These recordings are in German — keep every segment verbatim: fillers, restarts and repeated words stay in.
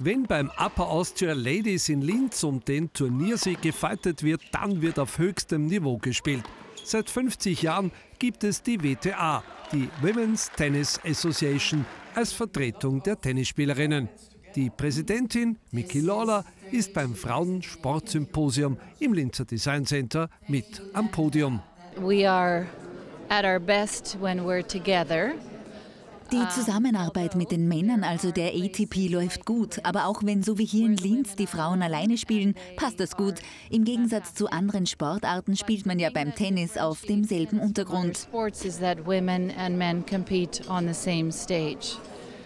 Wenn beim Upper Austria Ladies in Linz um den Turniersieg gefightet wird, dann wird auf höchstem Niveau gespielt. Seit fünfzig Jahren gibt es die W T A, die Women's Tennis Association, als Vertretung der Tennisspielerinnen. Die Präsidentin Miki Lawler ist beim Frauensportsymposium im Linzer Design Center mit am Podium. We are at our best when we're together. Die Zusammenarbeit mit den Männern, also der A T P, läuft gut. Aber auch wenn, so wie hier in Linz, die Frauen alleine spielen, passt das gut. Im Gegensatz zu anderen Sportarten spielt man ja beim Tennis auf demselben Untergrund. Sports is that women and men compete on the same stage.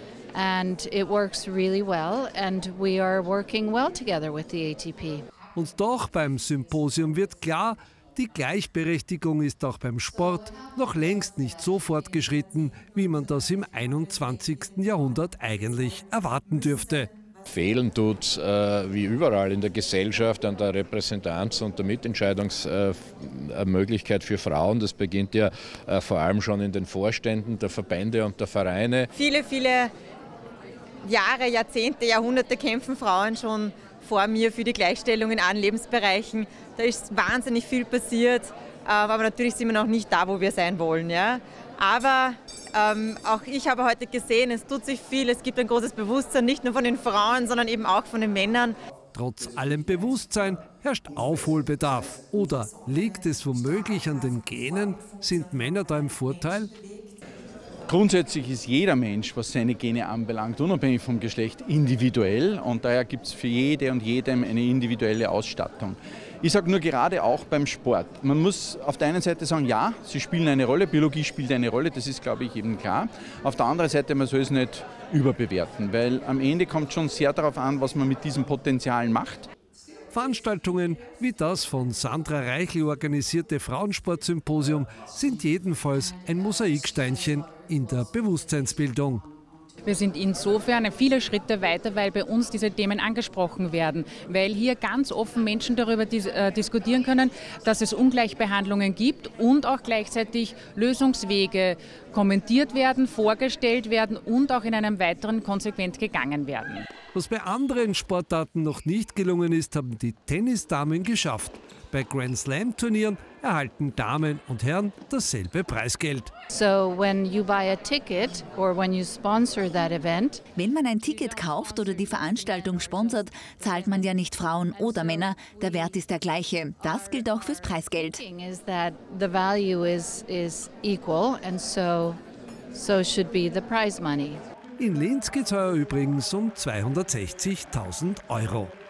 And it works really well and we are working well together with the A T P. Und doch beim Symposium wird klar, die Gleichberechtigung ist auch beim Sport noch längst nicht so fortgeschritten, wie man das im einundzwanzigsten Jahrhundert eigentlich erwarten dürfte. Fehlen tut, äh, wie überall in der Gesellschaft, an der Repräsentanz und der Mitentscheidungsmöglichkeit äh, für Frauen. Das beginnt ja äh, vor allem schon in den Vorständen der Verbände und der Vereine. Viele, viele Jahre, Jahrzehnte, Jahrhunderte kämpfen Frauen schon vor mir für die Gleichstellung in allen Lebensbereichen. Da ist wahnsinnig viel passiert, aber natürlich sind wir noch nicht da, wo wir sein wollen. Ja? Aber ähm, auch ich habe heute gesehen, es tut sich viel, es gibt ein großes Bewusstsein, nicht nur von den Frauen, sondern eben auch von den Männern. Trotz allem Bewusstsein herrscht Aufholbedarf. Oder liegt es womöglich an den Genen? Sind Männer da im Vorteil? Grundsätzlich ist jeder Mensch, was seine Gene anbelangt, unabhängig vom Geschlecht, individuell und daher gibt es für jede und jedem eine individuelle Ausstattung. Ich sage nur gerade auch beim Sport. Man muss auf der einen Seite sagen, ja, sie spielen eine Rolle, Biologie spielt eine Rolle, das ist, glaube ich, eben klar. Auf der anderen Seite, man soll es nicht überbewerten, weil am Ende kommt schon sehr darauf an, was man mit diesem Potenzial macht. Veranstaltungen wie das von Sandra Reichel organisierte Frauensportsymposium sind jedenfalls ein Mosaiksteinchen in der Bewusstseinsbildung. Wir sind insofern viele Schritte weiter, weil bei uns diese Themen angesprochen werden, weil hier ganz offen Menschen darüber dis äh, diskutieren können, dass es Ungleichbehandlungen gibt und auch gleichzeitig Lösungswege kommentiert werden, vorgestellt werden und auch in einem weiteren konsequent gegangen werden. Was bei anderen Sportarten noch nicht gelungen ist, haben die Tennisdamen geschafft. Bei Grand Slam Turnieren erhalten Damen und Herren dasselbe Preisgeld. So when you buy a ticket or when you sponsor that event, wenn man ein Ticket kauft oder die Veranstaltung sponsert, zahlt man ja nicht Frauen oder Männer. Der Wert ist der gleiche. Das gilt auch fürs Preisgeld. Is that the value is is equal and so so should be the prize money. In Linz geht es heuer übrigens um zweihundertsechzigtausend Euro.